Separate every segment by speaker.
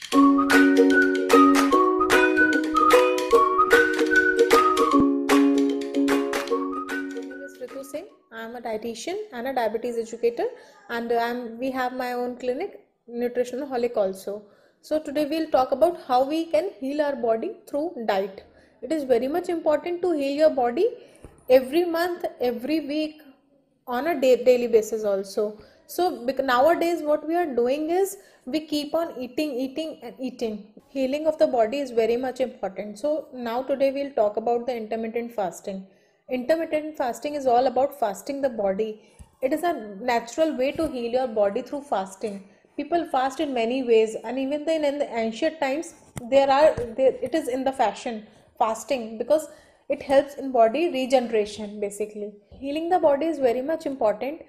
Speaker 1: Ritu Singh. I am a dietitian and a diabetes educator, and we have my own clinic, Nutritionaholic also. So today we'll talk about how we can heal our body through diet. It is very much important to heal your body every month, every week, on a daily basis also. So nowadays what we are doing is we keep on eating and eating. Healing of the body is very much important. So now today we'll talk about the intermittent fasting. Intermittent fasting is all about fasting the body. It is a natural way to heal your body through fasting. People fast in many ways, and even then in the ancient times it is in the fashion fasting, because it helps in body regeneration. Basically healing the body is very much important.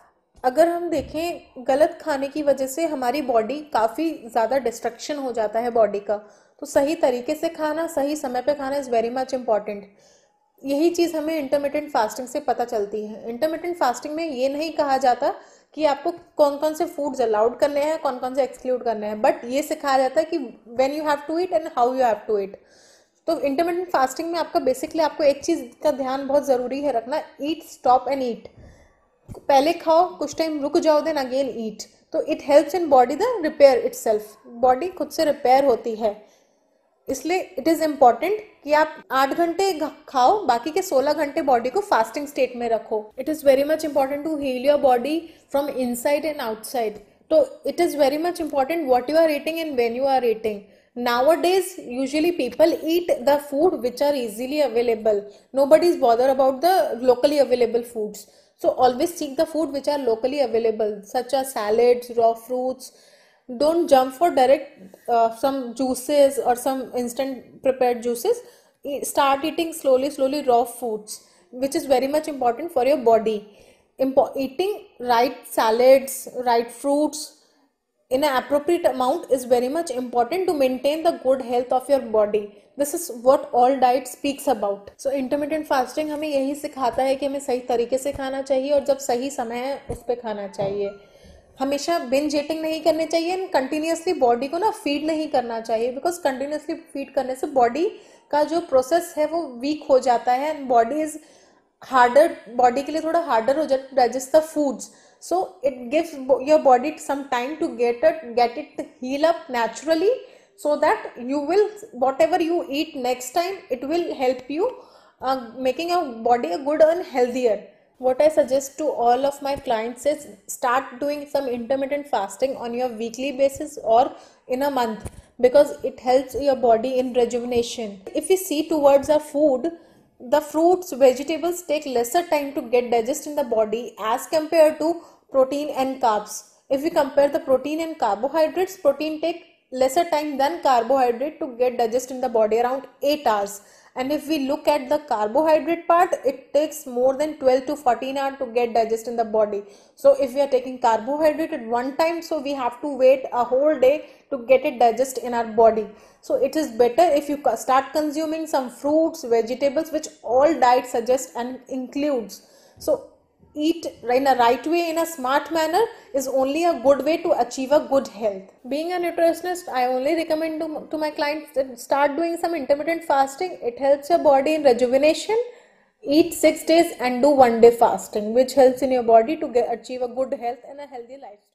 Speaker 1: अगर हम देखें गलत खाने की वजह से हमारी body काफ़ी ज़्यादा डिस्ट्रक्शन हो जाता है बॉडी का, तो सही तरीके से खाना, सही समय पे खाना इज़ वेरी मच इम्पॉर्टेंट. यही चीज़ हमें इंटरमिटेंट फास्टिंग से पता चलती है. इंटरमिटेंट फास्टिंग में ये नहीं कहा जाता कि आपको कौन कौन से फूड्स अलाउड करने हैं, कौन कौन से एक्सक्लूड करने हैं, बट ये सिखाया जाता है कि when you have to eat and how you have to eat. तो इंटरमिटेंट फास्टिंग में आपका बेसिकली आपको एक चीज़ का ध्यान बहुत ज़रूरी है रखना, ईट, स्टॉप एंड ईट. पहले खाओ, कुछ टाइम रुक जाओ, देन अगेन ईट. तो it helps in body the repair itself. Body खुद से रिपेयर होती है, इसलिए इट इज़ इम्पॉर्टेंट कि आप 8 घंटे खाओ, बाकी के 16 घंटे बॉडी को फास्टिंग स्टेट में रखो. It is very much important to heal your body from inside and outside. तो it is very much important what you are eating and when you are eating. Nowadays usually people eat the food which are easily available. Nobody is bothered about the locally available foods. So always seek the food which are locally available, such as salads, raw fruits. Don't jump for direct some juices or some instant prepared juices. Start eating slowly raw foods, which is very much important for your body. Eating right salads, right fruits in an appropriate amount is very much important to maintain the good health of your body. This is what all diet speaks about. So intermittent fasting हमें यही सिखाता है कि हमें सही तरीके से खाना चाहिए और जब सही समय है उस पर खाना चाहिए. हमेशा बिंज ईटिंग नहीं करनी चाहिए एंड कंटिन्यूसली बॉडी को ना फीड नहीं करना चाहिए, बिकॉज कंटिन्यूसली फीड करने से बॉडी का जो प्रोसेस है वो वीक हो जाता है and body is harder, body के लिए थोड़ा हार्डर हो जाता है to digest the foods. So it gives your body some time to get it heal up naturally, so that you will, whatever you eat next time, it will help you making your body a good and healthier. What I suggest to all of my clients is start doing some intermittent fasting on your weekly basis or in a month, because it helps your body in rejuvenation. If we see towards our food, the fruits, vegetables take lesser time to get digest in the body as compared to protein and carbs. If we compare the protein and carbohydrates, protein take lesser time than carbohydrate to get digest in the body, around 8 hours. And if we look at the carbohydrate part, it takes more than 12 to 14 hours to get digest in the body. So if we are taking carbohydrate at one time, so we have to wait a whole day to get it digest in our body. So it is better if you start consuming some fruits, vegetables, which all diet suggests and includes. So eat in a right way, in a smart manner, is only a good way to achieve a good health. Being a nutritionist, I only recommend to my clients that start doing some intermittent fasting. It helps your body in rejuvenation. Eat 6 days and do 1 day fasting, which helps in your body to achieve a good health and a healthy lifestyle.